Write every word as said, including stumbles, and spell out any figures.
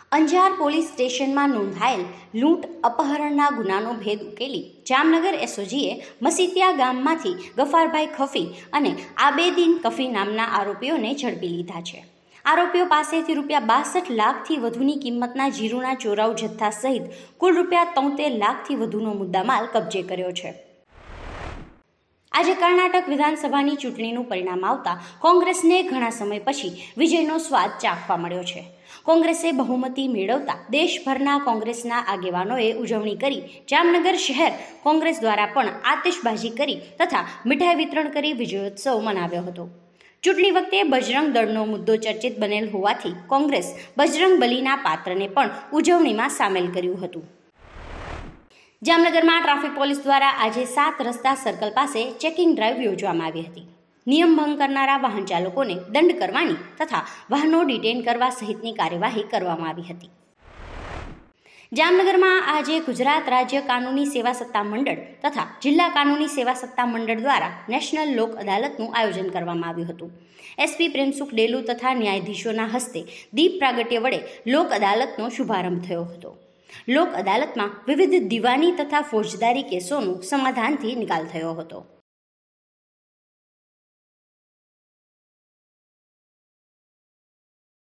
Anjar police સ્ટેશનમાં નોંધાયેલ લૂંટ અપહરણના ગુનાનો ભેદ ઉકેલી જામનગર એસઓજીએ મસીતિયા ગામમાંથી ગફારભાઈ ખફી અને આબેદીન કફી નામના આરોપીઓને ઝડપી લીધા છે। આરોપીઓ પાસેથી રૂપિયા બાસઠ લાખથી વધુની કિંમતના જીરુના ચોરાઉ જથ્થા સહિત કુલ રૂપિયા તોતેર લાખથી વધુનો મુદ્દામાલ કબજે કર્યો છે। આજે કર્ણાટક વિધાનસભાની ચૂંટણીનું પરિણામ આવતા કોંગ્રેસને ઘણા સમય પછી વિજયનો સ્વાદ ચાખવા મળ્યો છે। કોંગ્રેસે બહુમતી મેળવતા દેશભરના કોંગ્રેસના આગેવાનોએ ઉજવણી કરી જામનગર શહેર કોંગ્રેસ દ્વારા પણ આતિશબાજી કરી તથા મીઠાઈ વિતરણ કરી વિજયોત્સવ મનાવ્યો હતો। ચૂંટણી વખતે બજરંગ દળનો મુદ્દો ચર્ચિત બનેલ હોવાથી કોંગ્રેસ બજરંગ બલીના પાત્રને પણ ઉજવણીમાં સામેલ કર્યું હતું। જામનગરમાં ટ્રાફિક પોલીસ દ્વારા આજે સાત રસ્તા સર્કલ પાસે ચેકિંગ ડ્રાઈવ યોજવામાં આવી હતી। નિયમ ભંગ કરનારા વાહન ચાલકોને દંડ કરવાની તથા વાહનો ડિટેન કરવા સહિતની કાર્યવાહી કરવામાં આવી હતી। જામનગરમાં આજે ગુજરાત રાજ્ય કાનૂની સેવા સત્તા મંડળ તથા જિલ્લા કાનૂની સેવા સત્તા મંડળ દ્વારા નેશનલ લોક અદાલતનું આયોજન કરવામાં આવ્યું હતું। એસપી પ્રેમસુખ ડેલુ તથા ન્યાયાધીશોના હસ્તે દીપ પ્રાગટ્ય વડે લોક અદાલતનો શુભારંભ થયો હતો। લોક અદાલતમાં વિવિધ દીવાની તથા ફોજદારી કેસોનું સમાધાનથી નિકાલ થયો હતો।